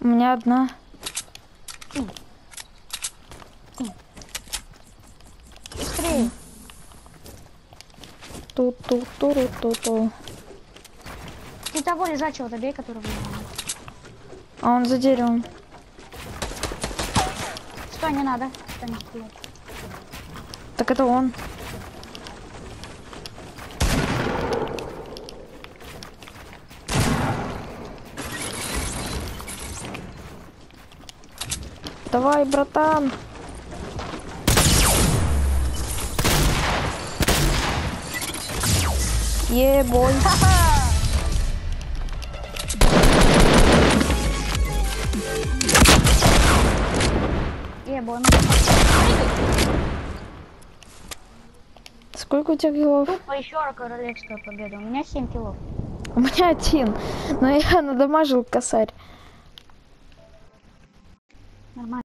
У меня одна. Быстрее. Ту-ту-ту-ту-ту. Ты того лежачего добей, который... А он за деревом. Что не надо? Что не стрелять? Так это он. Давай, братан. Ебой. Ебой. Сколько у тебя килов? Тупо еще королевская победа. У меня 7 килов. У меня 1. Но я надамажил косарь. Нормально.